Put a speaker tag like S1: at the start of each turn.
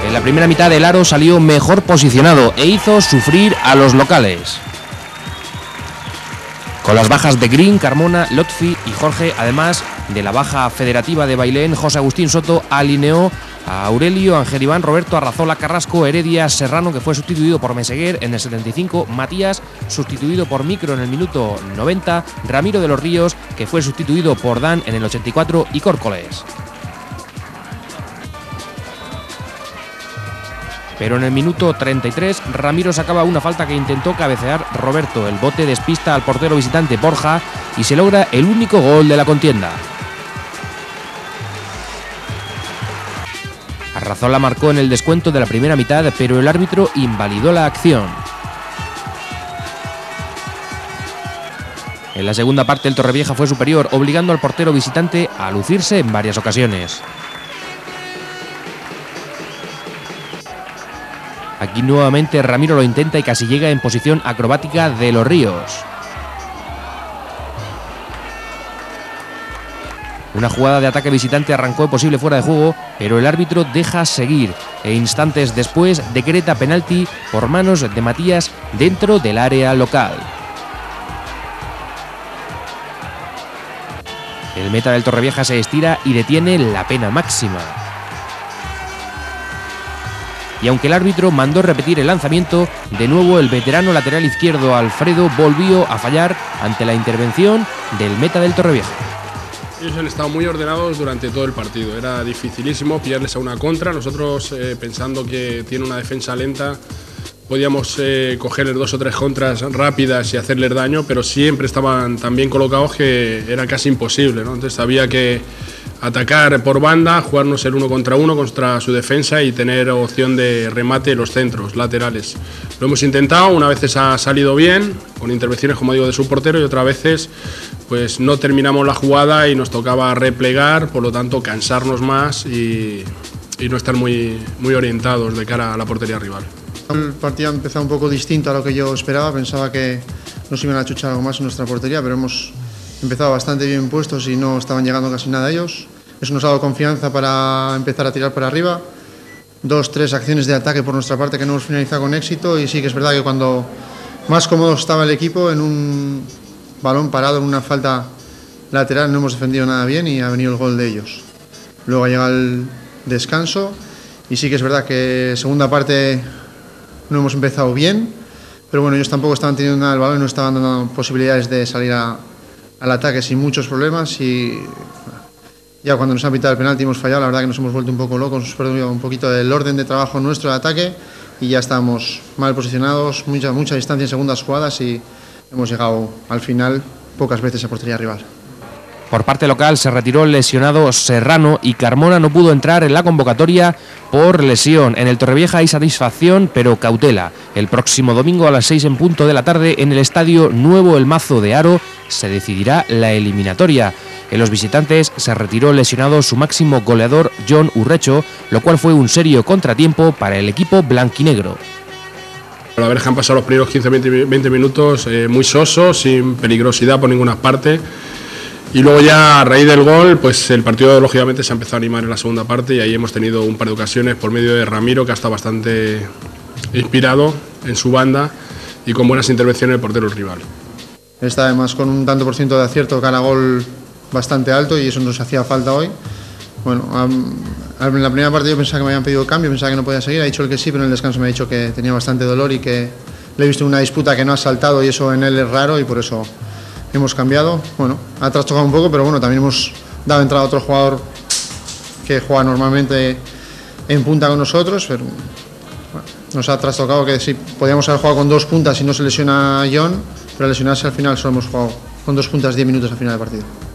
S1: En la primera mitad el Aro salió mejor posicionado e hizo sufrir a los locales. Con las bajas de Green, Carmona, Lotfi y Jorge, además de la baja federativa de Bailén, José Agustín Soto alineó a Aurelio, Ángel Iván, Roberto, Arrazola, Carrasco, Heredia, Serrano, que fue sustituido por Meseguer en el 75, Matías, sustituido por Micro en el minuto 90, Ramiro de los Ríos, que fue sustituido por Dan en el 84, y Córcoles. Pero en el minuto 33, Ramiro sacaba una falta que intentó cabecear Roberto. El bote despista al portero visitante Borja y se logra el único gol de la contienda. Arrazola marcó en el descuento de la primera mitad, pero el árbitro invalidó la acción. En la segunda parte el Torrevieja fue superior, obligando al portero visitante a lucirse en varias ocasiones. Aquí nuevamente Ramiro lo intenta y casi llega en posición acrobática de los Ríos. Una jugada de ataque visitante arrancó posible fuera de juego, pero el árbitro deja seguir e instantes después decreta penalti por manos de Matías dentro del área local. El meta del Torrevieja se estira y detiene la pena máxima. Y aunque el árbitro mandó repetir el lanzamiento, de nuevo el veterano lateral izquierdo Alfredo volvió a fallar ante la intervención del meta del Torrevieja.
S2: Ellos han estado muy ordenados durante todo el partido, era dificilísimo pillarles a una contra. Nosotros pensando que tiene una defensa lenta podíamos cogerles 2 o 3 contras rápidas y hacerles daño, pero siempre estaban tan bien colocados que era casi imposible, ¿no? Entonces había que atacar por banda, jugarnos el 1 contra 1 contra su defensa y tener opción de remate en los centros laterales. Lo hemos intentado, una vez ha salido bien, con intervenciones, como digo, de su portero, y otras veces pues no terminamos la jugada y nos tocaba replegar, por lo tanto cansarnos más y no estar muy orientados de cara a la portería rival.
S3: El partido ha empezado un poco distinto a lo que yo esperaba, pensaba que nos iban a chuchar algo más en nuestra portería, pero hemos empezado bastante bien puestos y no estaban llegando casi nada a ellos. Eso nos ha dado confianza para empezar a tirar para arriba. 2 o 3 acciones de ataque por nuestra parte que no hemos finalizado con éxito, y sí que es verdad que cuando más cómodo estaba el equipo en un balón parado, en una falta lateral, no hemos defendido nada bien y ha venido el gol de ellos. Luego ha llegado el descanso y sí que es verdad que segunda parte no hemos empezado bien, pero bueno, ellos tampoco estaban teniendo nada del balón y no estaban dando posibilidades de salir al ataque sin muchos problemas, y ya cuando nos han pitado el penalti hemos fallado. La verdad que nos hemos vuelto un poco locos, hemos perdido un poquito del orden de trabajo nuestro de ataque y ya estábamos mal posicionados, mucha distancia en segundas jugadas y hemos llegado al final pocas veces a portería rival.
S1: Por parte local se retiró el lesionado Serrano y Carmona no pudo entrar en la convocatoria por lesión. En el Torrevieja hay satisfacción, pero cautela. El próximo domingo a las 6 en punto de la tarde en el estadio Nuevo El Mazo de Aro se decidirá la eliminatoria. En los visitantes se retiró lesionado su máximo goleador John Urrecho, lo cual fue un serio contratiempo para el equipo blanquinegro.
S2: La verdad es que han pasado los primeros 15-20 minutos muy sosos, sin peligrosidad por ninguna parte. Y luego ya a raíz del gol, pues el partido lógicamente se ha empezado a animar en la segunda parte y ahí hemos tenido un par de ocasiones por medio de Ramiro, que ha estado bastante inspirado en su banda y con buenas intervenciones del portero rival.
S3: Está además con un tanto por ciento de acierto cara a gol bastante alto y eso nos hacía falta hoy. Bueno, en la primera parte yo pensaba que me habían pedido cambio, pensaba que no podía seguir, ha dicho el que sí, pero en el descanso me ha dicho que tenía bastante dolor y que le he visto una disputa que no ha saltado y eso en él es raro y por eso hemos cambiado. Bueno, ha trastocado un poco, pero bueno, también hemos dado entrada a otro jugador que juega normalmente en punta con nosotros, pero bueno, nos ha trastocado que sí, podíamos haber jugado con 2 puntas si no se lesiona John, pero al lesionarse al final solo hemos jugado con 2 puntas 10 minutos al final del partido.